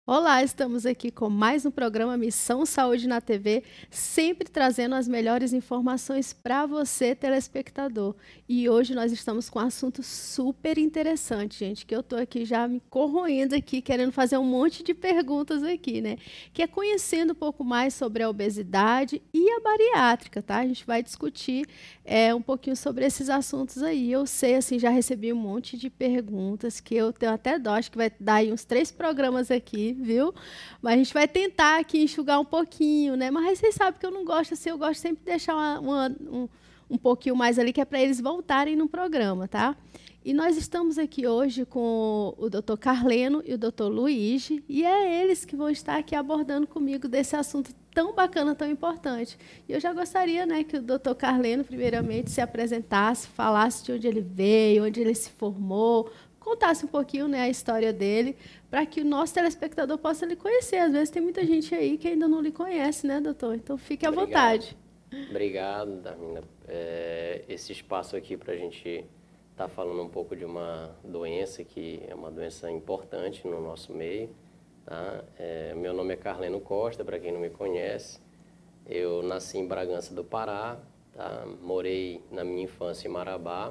Olá, estamos aqui com mais um programa Missão Saúde na TV, sempre trazendo as melhores informações para você, telespectador. E hoje nós estamos com um assunto super interessante, gente, que eu estou aqui já me corroendo aqui, querendo fazer um monte de perguntas aqui, né? Que é conhecendo um pouco mais sobre a obesidade e a bariátrica, tá? A gente vai discutir um pouquinho sobre esses assuntos aí. Eu sei, assim, já recebi um monte de perguntas que eu tenho até dó, acho que vai dar aí uns 3 programas aqui, viu? Mas a gente vai tentar aqui enxugar um pouquinho, né? Mas vocês sabem que eu não gosto assim, eu gosto sempre de deixar um pouquinho mais ali, que é para eles voltarem no programa, tá? E nós estamos aqui hoje com o Dr. Carleno e o Dr. Luiz, e é eles que vão estar aqui abordando comigo desse assunto tão bacana, tão importante. E eu já gostaria, né, que o Dr. Carleno, primeiramente, se apresentasse, falasse de onde ele veio, onde ele se formou, contasse um pouquinho, né, a história dele, para que o nosso telespectador possa lhe conhecer. Às vezes tem muita gente aí que ainda não lhe conhece, né, doutor? Então fique à vontade. Obrigado, Darmina. Esse espaço aqui para a gente estar falando um pouco de uma doença que é uma doença importante no nosso meio. Tá? Meu nome é Carleno Costa, para quem não me conhece. Eu nasci em Bragança do Pará, tá? Morei na minha infância em Marabá.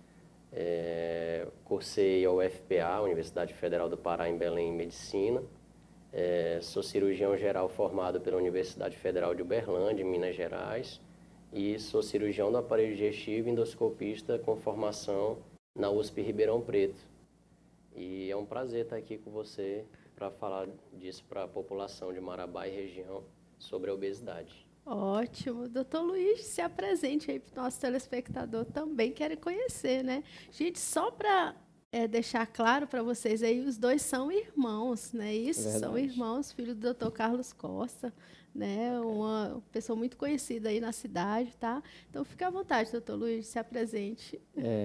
Cursei a UFPA, Universidade Federal do Pará, em Belém, em Medicina. Sou cirurgião geral formado pela Universidade Federal de Uberlândia, em Minas Gerais. E sou cirurgião do aparelho digestivo e endoscopista com formação na USP Ribeirão Preto. E é um prazer estar aqui com você para falar disso para a população de Marabá e região sobre a obesidade. Ótimo. Doutor Luiz, se apresente aí para o nosso telespectador também quer conhecer, né? Gente, só para deixar claro para vocês aí, os dois são irmãos, né? Isso, são irmãos, filho do Dr. Carlos Costa, né? Uma pessoa muito conhecida aí na cidade, tá? Então, fique à vontade, doutor Luiz, se apresente.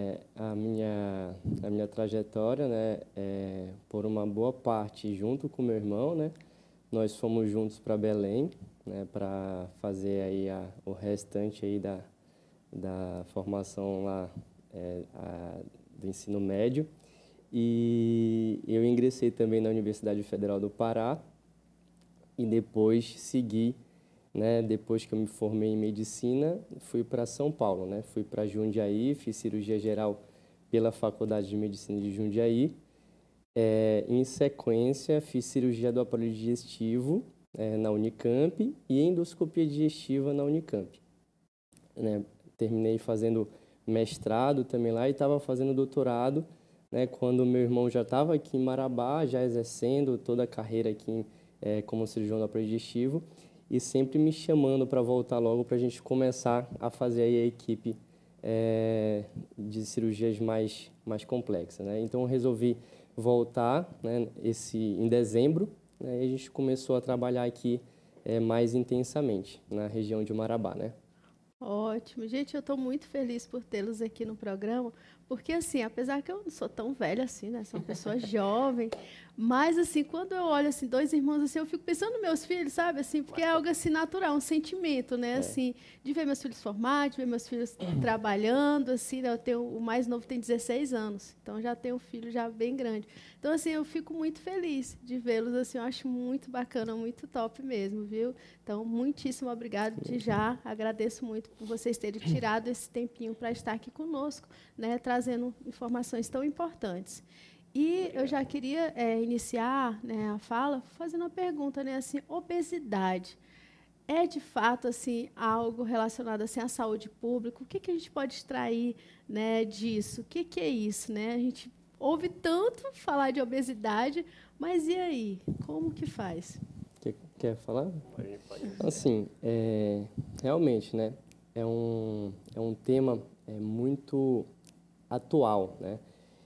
A minha trajetória, né, por uma boa parte junto com meu irmão, né? Nós fomos juntos para Belém, né, para fazer aí o restante aí da formação lá do ensino médio. E eu ingressei também na Universidade Federal do Pará e depois segui, né, depois que eu me formei em medicina, fui para São Paulo, né? Fui para Jundiaí, fiz cirurgia geral pela Faculdade de Medicina de Jundiaí. Em sequência, fiz cirurgia do aparelho digestivo na Unicamp e endoscopia digestiva na Unicamp. Né? Terminei fazendo mestrado também lá e estava fazendo doutorado, né, quando meu irmão já estava aqui em Marabá, já exercendo toda a carreira aqui como cirurgião do aparelho digestivo e sempre me chamando para voltar logo para a gente começar a fazer aí a equipe de cirurgias mais complexas. Né? Então, eu resolvi voltar, né, em dezembro, né, e a gente começou a trabalhar aqui mais intensamente na região de Marabá, né? Ótimo. Gente, eu estou muito feliz por tê-los aqui no programa, porque, assim, apesar que eu não sou tão velha assim, né? Sou uma pessoa jovem, mas, assim, quando eu olho, assim, dois irmãos, assim, eu fico pensando nos meus filhos, sabe? Assim, porque é algo, assim, natural, um sentimento, né? Assim, de ver meus filhos formados, de ver meus filhos trabalhando, assim, né? O mais novo tem 16 anos, então já tenho um filho já bem grande. Então, assim, eu fico muito feliz de vê-los, assim, eu acho muito bacana, muito top mesmo, viu? Então, muitíssimo obrigado de já, agradeço muito por vocês terem tirado esse tempinho para estar aqui conosco, né, trazendo informações tão importantes. E eu já queria iniciar, né, a fala fazendo uma pergunta, né, assim, obesidade é de fato assim algo relacionado assim à saúde pública? O que que a gente pode extrair, né, disso? O que que é isso, né? A gente ouve tanto falar de obesidade, mas e aí? Como que faz? Quer falar? Pode. Assim, realmente, né, é um tema muito atual, né?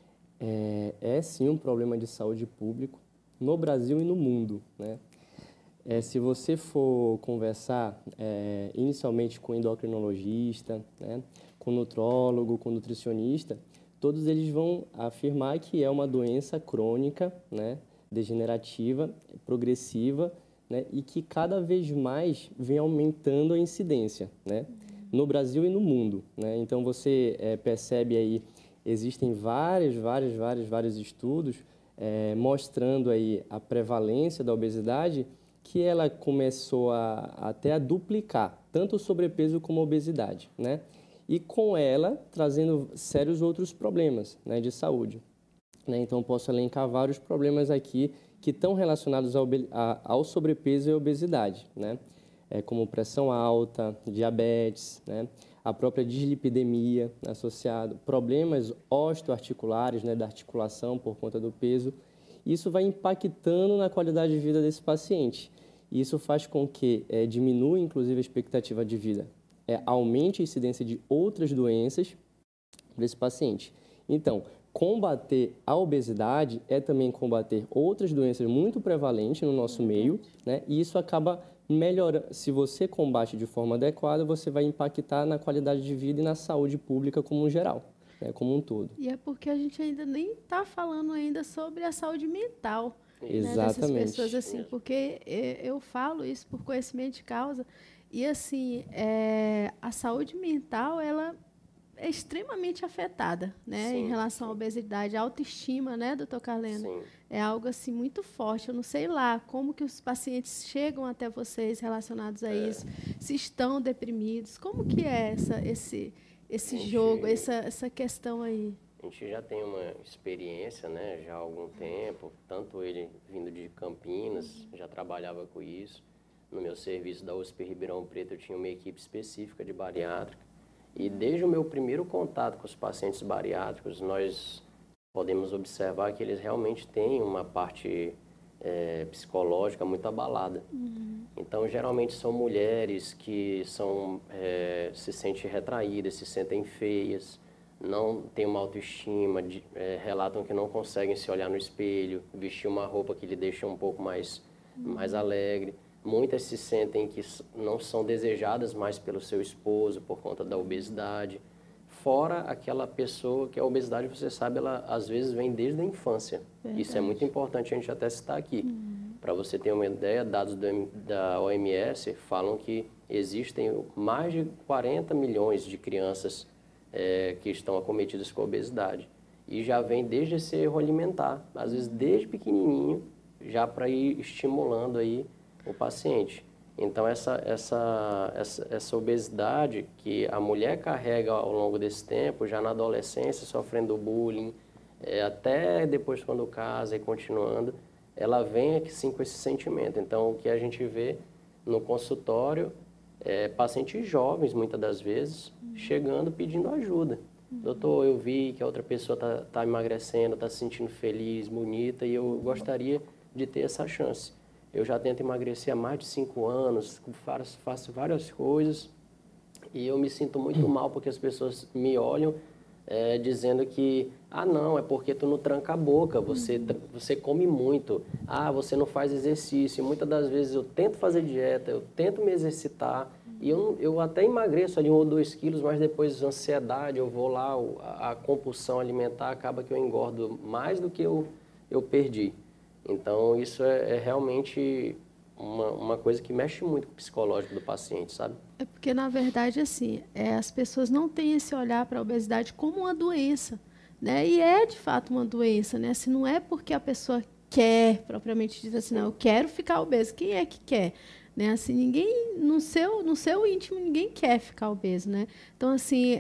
Sim um problema de saúde pública no Brasil e no mundo, né? Se você for conversar inicialmente com endocrinologista, né, com nutrólogo, com nutricionista, todos eles vão afirmar que é uma doença crônica, né, degenerativa, progressiva, né, e que cada vez mais vem aumentando a incidência, né, no Brasil e no mundo, né? Então você percebe aí, existem vários estudos mostrando aí a prevalência da obesidade, que ela começou até a duplicar, tanto o sobrepeso como a obesidade, né? E com ela trazendo sérios outros problemas, né, de saúde. Né? Então, posso elencar vários problemas aqui que estão relacionados ao sobrepeso e à obesidade, né? Como pressão alta, diabetes, né? A própria dislipidemia associada, problemas osteoarticulares, né, da articulação por conta do peso. Isso vai impactando na qualidade de vida desse paciente. E isso faz com que diminua, inclusive, a expectativa de vida, aumente a incidência de outras doenças para esse paciente. Então, combater a obesidade é também combater outras doenças muito prevalentes no nosso meio, né? E isso acaba melhorando. Se você combate de forma adequada, você vai impactar na qualidade de vida e na saúde pública como um geral, né? Como um todo. E é porque a gente ainda nem está falando ainda sobre a saúde mental, exatamente, né, dessas pessoas, assim, porque eu falo isso por conhecimento de causa. E, assim, a saúde mental, ela é extremamente afetada, né, em relação à obesidade. A autoestima, né, doutor Carleno? Sim. É algo, assim, muito forte. Eu não sei lá como que os pacientes chegam até vocês relacionados a isso, se estão deprimidos. Como que é esse jogo, essa questão aí? A gente já tem uma experiência, né, já há algum tempo, tanto ele vindo de Campinas, já trabalhava com isso. No meu serviço da USP Ribeirão Preto, eu tinha uma equipe específica de bariátrica. E desde o meu primeiro contato com os pacientes bariátricos, nós podemos observar que eles realmente têm uma parte psicológica muito abalada. Então, geralmente são mulheres que se sentem retraídas, se sentem feias, não têm uma autoestima, relatam que não conseguem se olhar no espelho, vestir uma roupa que lhe deixa um pouco mais alegre. Muitas se sentem que não são desejadas mais pelo seu esposo por conta da obesidade. Fora aquela pessoa que a obesidade, você sabe, ela às vezes vem desde a infância. Verdade. Isso é muito importante a gente até citar aqui. Para você ter uma ideia, dados da OMS falam que existem mais de 40 milhões de crianças que estão acometidas com obesidade. E já vem desde esse erro alimentar, às vezes desde pequenininho, já para ir estimulando aí o paciente. Então, essa obesidade que a mulher carrega ao longo desse tempo, já na adolescência, sofrendo bullying, até depois quando casa e continuando, ela vem aqui sim com esse sentimento. Então, o que a gente vê no consultório pacientes jovens, muitas das vezes, chegando pedindo ajuda. Doutor, eu vi que a outra pessoa está emagrecendo, está se sentindo feliz, bonita, e eu gostaria de ter essa chance. Eu já tento emagrecer há mais de 5 anos, faço várias coisas e eu me sinto muito mal porque as pessoas me olham dizendo que, não, é porque tu não tranca a boca, você come muito, você não faz exercício. Muitas das vezes eu tento fazer dieta, eu tento me exercitar e eu até emagreço ali 1 ou 2 quilos, mas depois ansiedade, eu vou lá, a compulsão alimentar acaba que eu engordo mais do que eu perdi. Então, isso é realmente uma coisa que mexe muito com o psicológico do paciente, sabe? É porque, na verdade, assim, as pessoas não têm esse olhar para a obesidade como uma doença, né? E é, de fato, uma doença, né? Assim, não é porque a pessoa quer, propriamente dizer assim, não, eu quero ficar obeso. Quem é que quer? Né? Assim, ninguém, no seu íntimo, ninguém quer ficar obeso, né? Então, assim,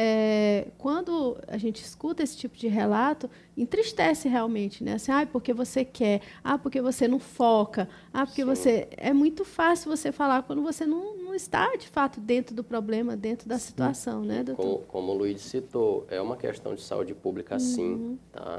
quando a gente escuta esse tipo de relato, entristece realmente, né? Assim, porque você quer, porque você não foca, porque você... É muito fácil você falar quando você não está, de fato, dentro do problema, dentro da situação, né, doutor? Como o Luiz citou, é uma questão de saúde pública, sim, tá?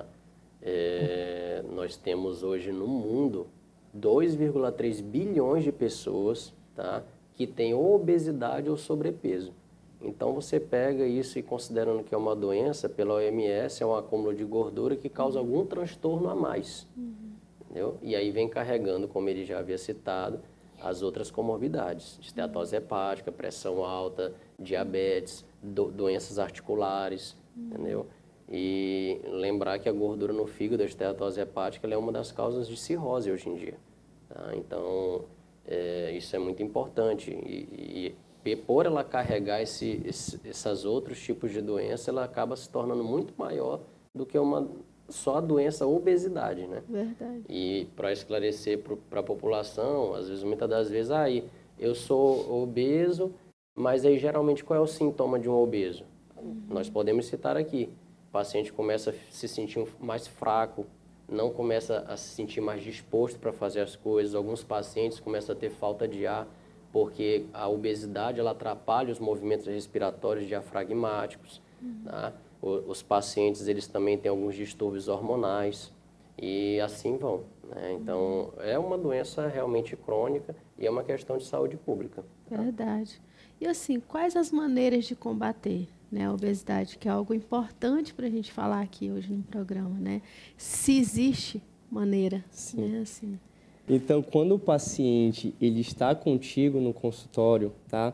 Nós temos hoje no mundo 2,3 bilhões de pessoas, tá, que têm obesidade ou sobrepeso. Então, você pega isso e considerando que é uma doença, pela OMS, é um acúmulo de gordura que causa algum transtorno a mais. Entendeu? E aí vem carregando, como ele já havia citado, as outras comorbidades, esteatose hepática, pressão alta, diabetes, doenças articulares, entendeu? E lembrar que a gordura no fígado, a esteatose hepática, ela é uma das causas de cirrose hoje em dia. Tá? Então, isso é muito importante. E por ela carregar esses outros tipos de doença, ela acaba se tornando muito maior do que uma só a doença obesidade, né? Verdade. E para esclarecer para a população, às vezes, muitas das vezes, aí eu sou obeso, mas aí geralmente qual é o sintoma de um obeso? Nós podemos citar aqui. O paciente começa a se sentir mais fraco, não começa a se sentir mais disposto para fazer as coisas. Alguns pacientes começam a ter falta de ar, porque a obesidade ela atrapalha os movimentos respiratórios diafragmáticos. Tá? Os pacientes eles também têm alguns distúrbios hormonais e assim vão. Né? Então, é uma doença realmente crônica e é uma questão de saúde pública. Tá? Verdade. E assim, quais as maneiras de combater, né, a obesidade, que é algo importante para a gente falar aqui hoje no programa, né? Se existe maneira, né, assim. Então, quando o paciente ele está contigo no consultório, tá?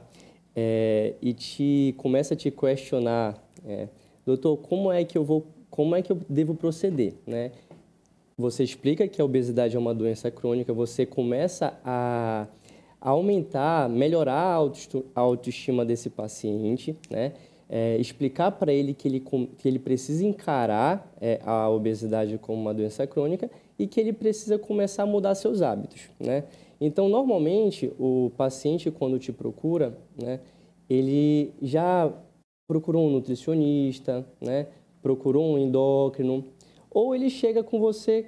E começa a te questionar, doutor, como é que eu devo proceder, né? Você explica que a obesidade é uma doença crônica, você começa a aumentar, melhorar a autoestima desse paciente, né? Explicar para ele que ele precisa encarar a obesidade como uma doença crônica e que ele precisa começar a mudar seus hábitos, né? Então, normalmente, o paciente, quando te procura, né, ele já procurou um nutricionista, né, procurou um endócrino, ou ele chega com você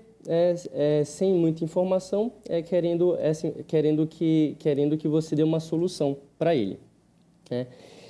sem muita informação, querendo que você dê uma solução para ele, né?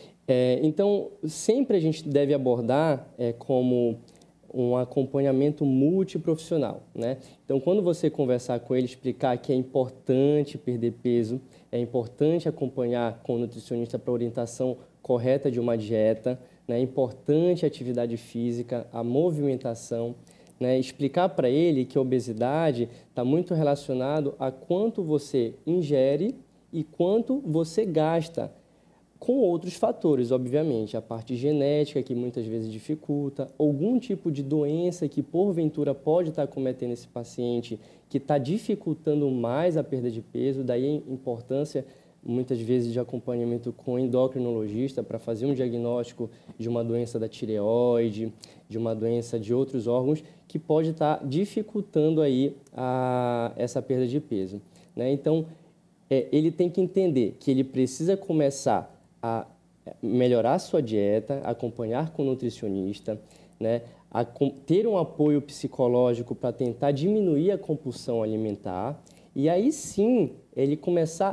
Então, sempre a gente deve abordar como um acompanhamento multiprofissional, né? Então, quando você conversar com ele, explicar que é importante perder peso, é importante acompanhar com o nutricionista para a orientação correta de uma dieta, né? É importante a atividade física, a movimentação, né? Explicar para ele que a obesidade está muito relacionado a quanto você ingere e quanto você gasta, com outros fatores, obviamente, a parte genética, que muitas vezes dificulta, algum tipo de doença que, porventura, pode estar cometendo esse paciente, que está dificultando mais a perda de peso, daí a importância, muitas vezes, de acompanhamento com endocrinologista para fazer um diagnóstico de uma doença da tireoide, de uma doença de outros órgãos, que pode estar dificultando aí essa perda de peso, né? Então, ele tem que entender que ele precisa começar a melhorar a sua dieta, acompanhar com o nutricionista, né? Ter um apoio psicológico para tentar diminuir a compulsão alimentar e aí sim ele começar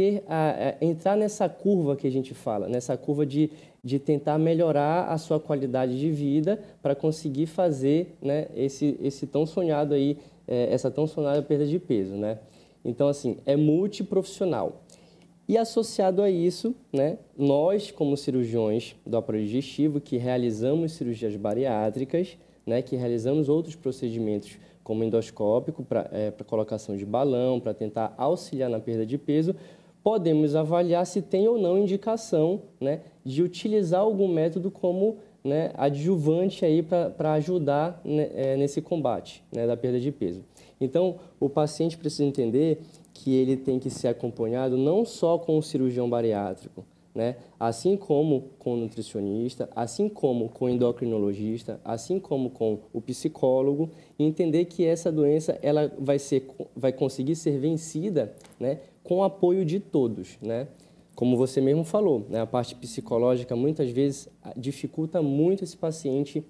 a entrar nessa curva que a gente fala, nessa curva de tentar melhorar a sua qualidade de vida para conseguir fazer, né, esse tão sonhado aí, essa tão sonhada perda de peso, né? Então, assim, é multiprofissional. E associado a isso, né, nós, como cirurgiões do aparelho digestivo, que realizamos cirurgias bariátricas, né, que realizamos outros procedimentos como endoscópico, para colocação de balão, para tentar auxiliar na perda de peso, podemos avaliar se tem ou não indicação, né, de utilizar algum método como, né, adjuvante aí para ajudar, né, nesse combate, né, da perda de peso. Então, o paciente precisa entender que ele tem que ser acompanhado não só com o cirurgião bariátrico, né? Assim como com o nutricionista, assim como com o endocrinologista, assim como com o psicólogo, e entender que essa doença ela vai conseguir ser vencida, né, com o apoio de todos, né? Como você mesmo falou, né, a parte psicológica muitas vezes dificulta muito esse paciente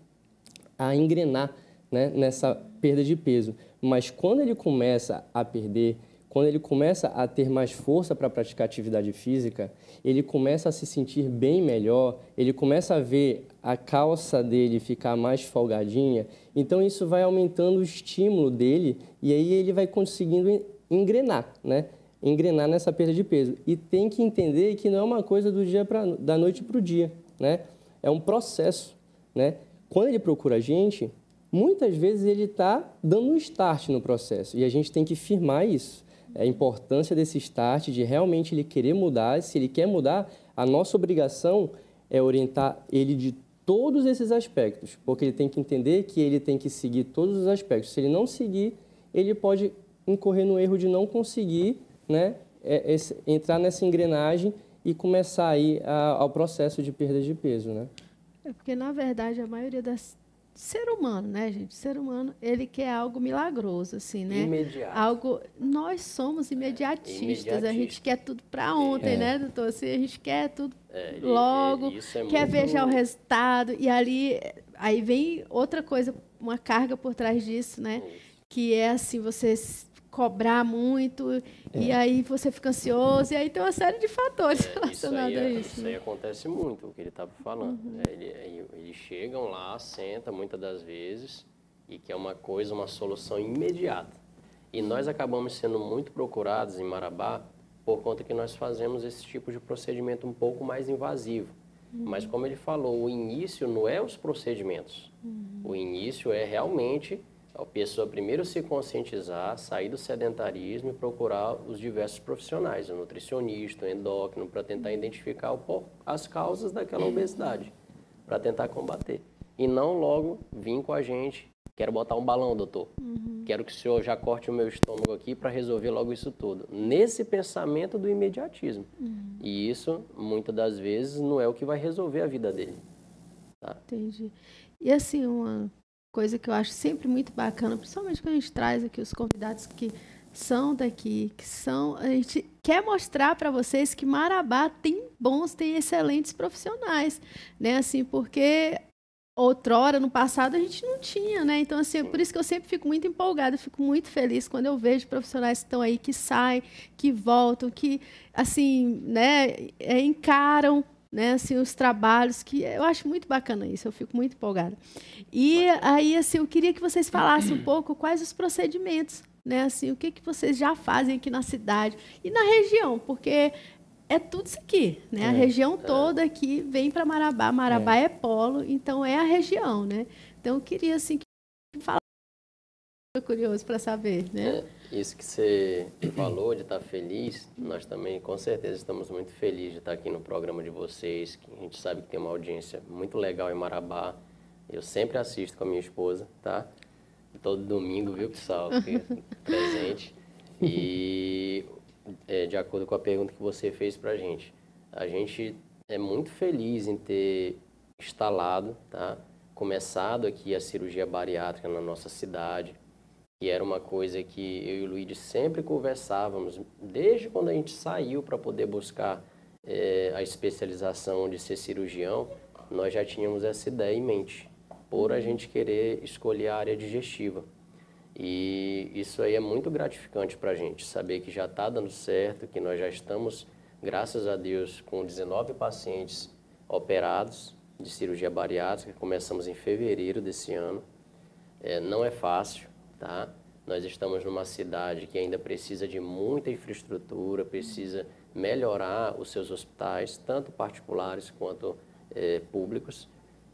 a engrenar, né, nessa perda de peso. Mas quando ele começa a perder, quando ele começa a ter mais força para praticar atividade física, ele começa a se sentir bem melhor, ele começa a ver a calça dele ficar mais folgadinha, então isso vai aumentando o estímulo dele e aí ele vai conseguindo engrenar, né? Engrenar nessa perda de peso. E tem que entender que não é uma coisa da noite para o dia, né? É um processo, né? Quando ele procura a gente, muitas vezes ele está dando um start no processo e a gente tem que firmar isso. A importância desse start, de realmente ele querer mudar. Se ele quer mudar, a nossa obrigação é orientar ele de todos esses aspectos, porque ele tem que entender que ele tem que seguir todos os aspectos. Se ele não seguir, ele pode incorrer no erro de não conseguir, né, entrar nessa engrenagem e começar aí ao processo de perda de peso, né? É porque, na verdade, a maioria ser humano, né, gente? Ser humano, ele quer algo milagroso, assim, né? Imediato. Algo. Nós somos imediatistas, a gente quer tudo para ontem, né, doutor? Assim, a gente quer tudo logo, isso é quer muito... ver já o resultado, e ali aí vem outra coisa, uma carga por trás disso, né? Que é assim, você cobrar muito, e aí você fica ansioso, e aí tem uma série de fatores relacionados a isso. Isso aí acontece muito, o que ele estava falando. Eles chegam lá, sentam muitas das vezes, e quer uma coisa, uma solução imediata. E nós acabamos sendo muito procurados em Marabá, por conta que nós fazemos esse tipo de procedimento um pouco mais invasivo. Mas como ele falou, o início não é os procedimentos. O início é realmente a pessoa primeiro se conscientizar, sair do sedentarismo e procurar os diversos profissionais, o nutricionista, o endócrino, para tentar identificar as causas daquela obesidade, para tentar combater. E não logo vir com a gente, quero botar um balão, doutor. Quero que o senhor já corte o meu estômago aqui para resolver logo isso tudo. Nesse pensamento do imediatismo. E isso, muitas das vezes, não é o que vai resolver a vida dele. Tá? Entendi. E assim, uma coisa que eu acho sempre muito bacana, principalmente quando a gente traz aqui os convidados que são daqui, a gente quer mostrar para vocês que Marabá tem excelentes profissionais, né? Assim, porque outrora, no passado, a gente não tinha, né? Então, assim, por isso que eu sempre fico muito empolgada, fico muito feliz quando eu vejo profissionais que estão aí, que saem, que voltam, que, assim, né, encaram, né, assim, os trabalhos, que eu acho muito bacana isso, eu fico muito empolgada. E aí, assim, eu queria que vocês falassem um pouco quais os procedimentos, né, assim, o que vocês já fazem aqui na cidade e na região, porque é tudo isso aqui, né? A região toda aqui vem para Marabá, Marabá é polo, então é a região, né? Então eu queria, assim, que falasse, estou curioso para saber, né? Isso que você falou de estar feliz, nós também, com certeza, estamos muito felizes de estar aqui no programa de vocês, que a gente sabe que tem uma audiência muito legal em Marabá. Eu sempre assisto com a minha esposa, tá? Todo domingo, viu, pessoal? Presente. E, de acordo com a pergunta que você fez pra gente, a gente é muito feliz em ter instalado, tá? Começado aqui a cirurgia bariátrica na nossa cidade, que era uma coisa que eu e o Luiz sempre conversávamos, desde quando a gente saiu para poder buscar a especialização de ser cirurgião, nós já tínhamos essa ideia em mente, por a gente querer escolher a área digestiva. E isso aí é muito gratificante para a gente, saber que já está dando certo, que nós já estamos, graças a Deus, com 19 pacientes operados de cirurgia bariátrica, começamos em fevereiro desse ano. Não é fácil. Tá? Nós estamos numa cidade que ainda precisa de muita infraestrutura, precisa melhorar os seus hospitais, tanto particulares quanto públicos.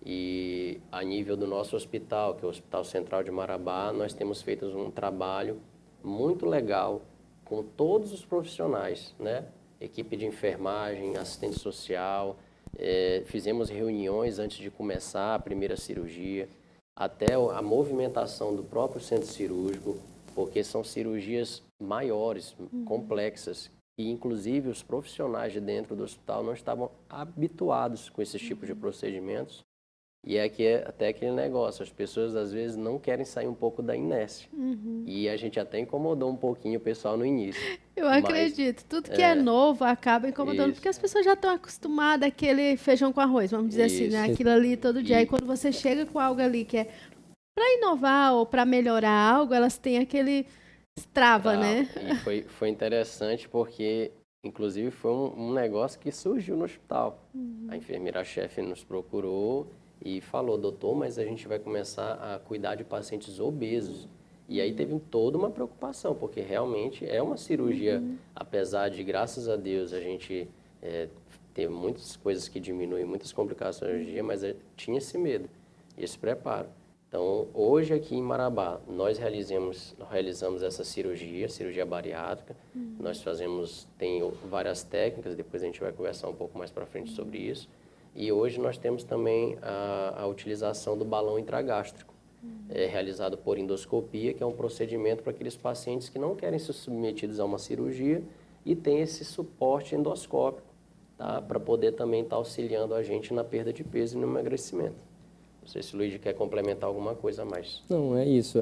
E a nível do nosso hospital, que é o Hospital Central de Marabá, nós temos feito um trabalho muito legal com todos os profissionais, né? Equipe de enfermagem, assistente social, fizemos reuniões antes de começar a primeira cirurgia, até a movimentação do próprio centro cirúrgico, porque são cirurgias maiores, complexas, e inclusive os profissionais de dentro do hospital não estavam habituados com esses tipos de procedimentos. E até aquele negócio, as pessoas às vezes não querem sair um pouco da inércia. E a gente até incomodou um pouquinho o pessoal no início. Eu acredito, tudo que é novo acaba incomodando, porque as pessoas já estão acostumadas àquele feijão com arroz, vamos dizer assim, né? Aquilo ali todo dia. E quando você chega com algo ali que é para inovar ou para melhorar algo, elas têm aquele trava, né? E foi interessante porque, inclusive, foi um negócio que surgiu no hospital. A enfermeira-chefe nos procurou e falou, doutor, mas a gente vai começar a cuidar de pacientes obesos. E aí teve toda uma preocupação, porque realmente é uma cirurgia, apesar de, graças a Deus, a gente ter muitas coisas que diminuem, muitas complicações hoje em dia, mas tinha esse medo, esse preparo. Então, hoje aqui em Marabá, nós realizamos essa cirurgia bariátrica. Nós tem várias técnicas, depois a gente vai conversar um pouco mais para frente sobre isso. E hoje nós temos também a utilização do balão intragástrico, realizado por endoscopia, que é um procedimento para aqueles pacientes que não querem ser submetidos a uma cirurgia e tem esse suporte endoscópico, tá? Para poder também estar auxiliando a gente na perda de peso e no emagrecimento. Não sei se o Luiz quer complementar alguma coisa a mais. Não, é isso.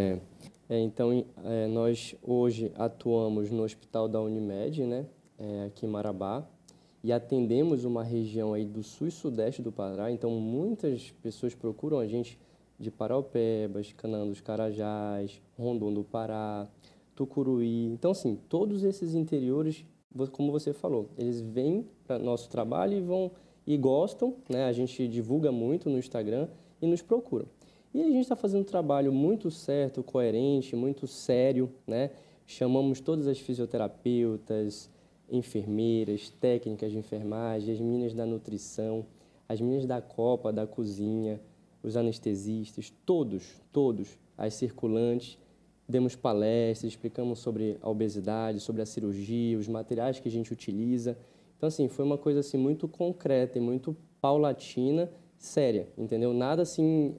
Então, nós hoje atuamos no Hospital da Unimed, né, aqui em Marabá, e atendemos uma região aí do sul e sudeste do Pará. Então, muitas pessoas procuram a gente de Paraupebas, Canaã dos Carajás, Rondon do Pará, Tucuruí. Então, assim, todos esses interiores, como você falou, eles vêm para nosso trabalho e vão e gostam, né? A gente divulga muito no Instagram e nos procuram. E a gente está fazendo um trabalho muito certo, coerente, muito sério, né? Chamamos todas as fisioterapeutas, enfermeiras, técnicas de enfermagem, as meninas da nutrição, as meninas da copa, da cozinha, os anestesistas, todos, as circulantes. Demos palestras, explicamos sobre a obesidade, sobre a cirurgia, os materiais que a gente utiliza. Então, assim, foi uma coisa assim, muito concreta e muito paulatina, séria, entendeu? Nada assim,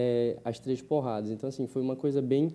às três porradas. Então, assim, foi uma coisa bem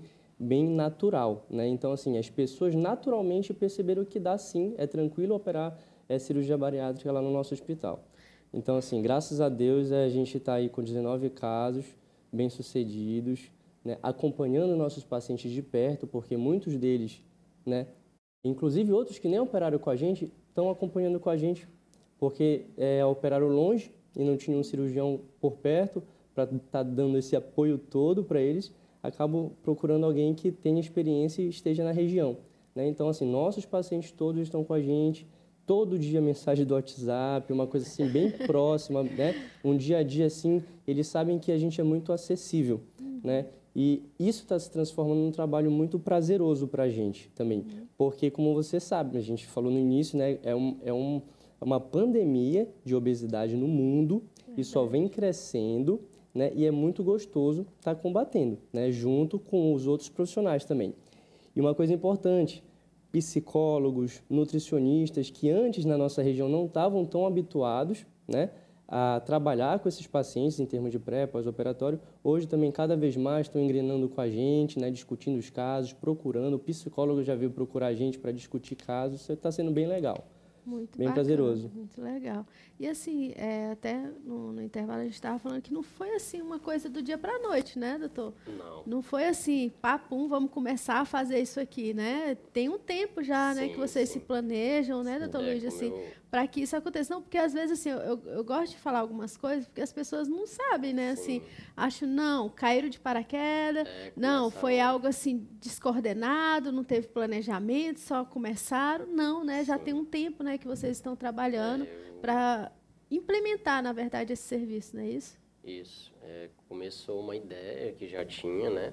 natural, né? Então, assim, as pessoas naturalmente perceberam que dá sim, é tranquilo operar cirurgia bariátrica lá no nosso hospital. Então, assim, graças a Deus, a gente está aí com 19 casos bem-sucedidos, né? Acompanhando nossos pacientes de perto, porque muitos deles, né? Inclusive outros que nem operaram com a gente, estão acompanhando com a gente, porque operaram longe e não tinham um cirurgião por perto para estar dando esse apoio todo para eles, acabam procurando alguém que tenha experiência e esteja na região, né? Então, assim, nossos pacientes todos estão com a gente, todo dia mensagem do WhatsApp, uma coisa assim bem próxima, né? Um dia a dia, assim, eles sabem que a gente é muito acessível, né? E isso está se transformando num trabalho muito prazeroso para a gente também, porque, como você sabe, a gente falou no início, né? É uma pandemia de obesidade no mundo e só vem crescendo, né? E é muito gostoso estar combatendo, né? Junto com os outros profissionais também. E uma coisa importante, psicólogos, nutricionistas que antes na nossa região não estavam tão habituados, né, a trabalhar com esses pacientes em termos de pré, pós-operatório, hoje também cada vez mais estão engrenando com a gente, né, discutindo os casos, procurando. O psicólogo já veio procurar a gente para discutir casos, isso está sendo bem legal. Muito bem bacana, prazeroso. muito legal. E assim, até no intervalo a gente estava falando que não foi assim uma coisa do dia para a noite, né, doutor? Não. Não foi assim, papum, vamos começar a fazer isso aqui, né? Tem um tempo já, né, que vocês se planejam, né, doutor Luiz, assim, para que isso aconteça. Não, porque às vezes, assim, eu gosto de falar algumas coisas porque as pessoas não sabem, né, assim, acho, não, caíram de paraquedas, não, foi algo, assim, descoordenado, não teve planejamento, só começaram, não, né, já tem um tempo, né, que vocês estão trabalhando para implementar, na verdade, esse serviço, não é isso? Isso. Começou uma ideia que já tinha, né?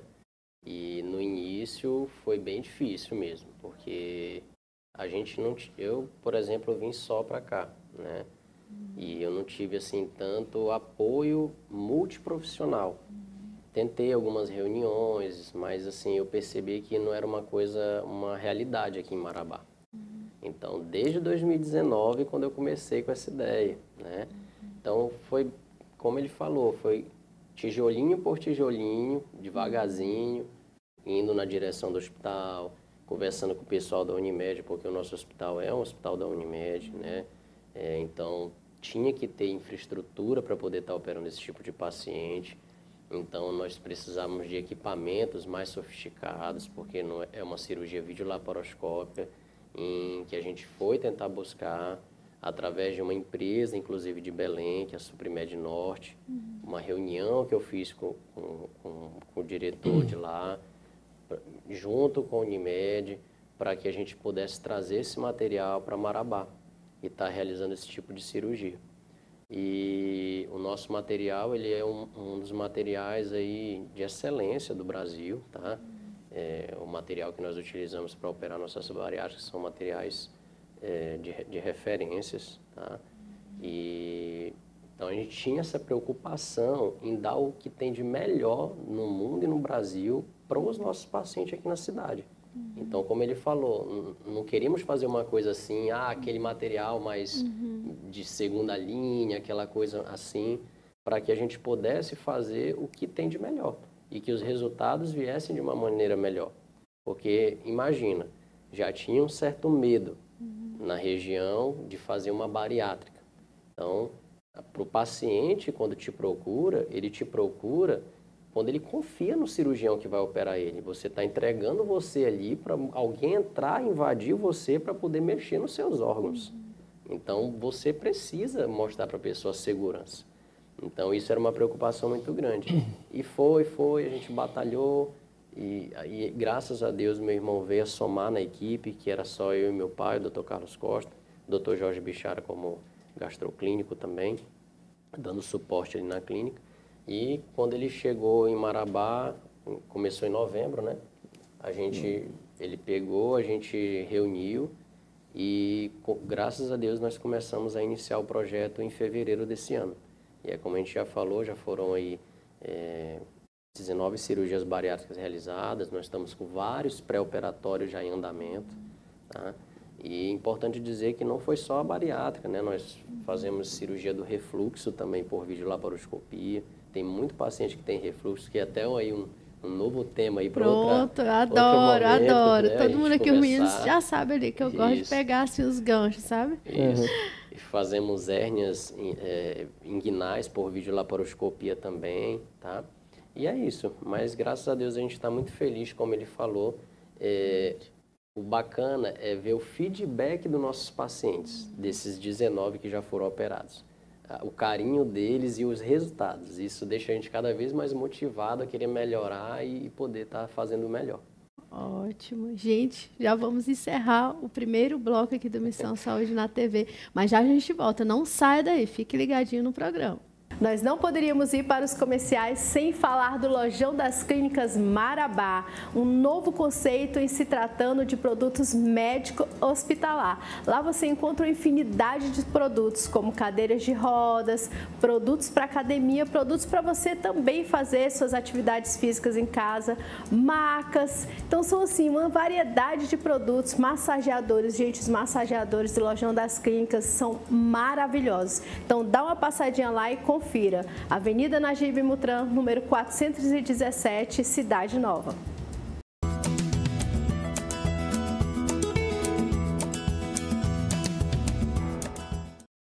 E no início foi bem difícil mesmo, porque a gente não... Eu, por exemplo, eu vim só para cá, né? E eu não tive, assim, tanto apoio multiprofissional. Tentei algumas reuniões, mas, assim, eu percebi que não era uma realidade aqui em Marabá. Então, desde 2019, quando eu comecei com essa ideia, né? Então, foi, como ele falou, foi tijolinho por tijolinho, devagarzinho, indo na direção do hospital, conversando com o pessoal da Unimed, porque o nosso hospital é um hospital da Unimed, né? Então, tinha que ter infraestrutura para poder estar operando esse tipo de paciente. Então, nós precisávamos de equipamentos mais sofisticados, porque não é uma cirurgia videolaparoscópica, em que a gente foi tentar buscar através de uma empresa, inclusive de Belém, que é a Suprimed Norte, uma reunião que eu fiz com o diretor de lá, junto com a Unimed, para que a gente pudesse trazer esse material para Marabá e estar realizando esse tipo de cirurgia. E o nosso material, ele é um dos materiais aí de excelência do Brasil, tá? O material que nós utilizamos para operar nossas bariátricas são materiais de referências, tá? E então a gente tinha essa preocupação em dar o que tem de melhor no mundo e no Brasil para os nossos pacientes aqui na cidade. Então, como ele falou, não queríamos fazer uma coisa assim, aquele material mais de segunda linha, aquela coisa assim, para que a gente pudesse fazer o que tem de melhor e que os resultados viessem de uma maneira melhor. Porque, imagina, já tinha um certo medo na região de fazer uma bariátrica. Então, Para o paciente, quando ele te procura quando ele confia no cirurgião que vai operar ele. Você está entregando você ali para alguém entrar, invadir você para poder mexer nos seus órgãos. Então, você precisa mostrar para a pessoa segurança. Então, isso era uma preocupação muito grande. E foi, a gente batalhou. E aí, graças a Deus, meu irmão veio a somar na equipe, que era só eu e meu pai, o Dr. Carlos Costa, o Dr. Jorge Bichara como gastroclínico também, dando suporte ali na clínica. E quando ele chegou em Marabá, começou em novembro, né? Ele pegou, a gente reuniu e, graças a Deus, nós começamos a iniciar o projeto em fevereiro desse ano. E é como a gente já falou, já foram aí 19 cirurgias bariátricas realizadas, nós estamos com vários pré-operatórios já em andamento, tá? E é importante dizer que não foi só a bariátrica, né? Nós fazemos cirurgia do refluxo também por videolaparoscopia. Tem muito paciente que tem refluxo, que é até aí um novo tema aí para Pronto, adoro. Né? Todo mundo aqui, os meninos já sabem ali que eu gosto de pegar assim, os ganchos, sabe? Isso. E fazemos hérnias inguinais por videolaparoscopia também, tá? E é isso. Mas, graças a Deus, a gente está muito feliz, como ele falou. O bacana é ver o feedback dos nossos pacientes, desses 19 que já foram operados. O carinho deles e os resultados. Isso deixa a gente cada vez mais motivado a querer melhorar e poder estar fazendo melhor. Ótimo. Gente, já vamos encerrar o primeiro bloco aqui do Missão Saúde na TV. Mas já a gente volta. Não saia daí. Fique ligadinho no programa. Nós não poderíamos ir para os comerciais sem falar do Lojão das Clínicas Marabá, um novo conceito em se tratando de produtos médico-hospitalar. Lá você encontra uma infinidade de produtos, como cadeiras de rodas, produtos para academia, produtos para você também fazer suas atividades físicas em casa, macas. Então são assim uma variedade de produtos, massageadores. Gente, os massageadores do Lojão das Clínicas são maravilhosos. Então dá uma passadinha lá e confira. Avenida Najib Mutran, número 417, Cidade Nova.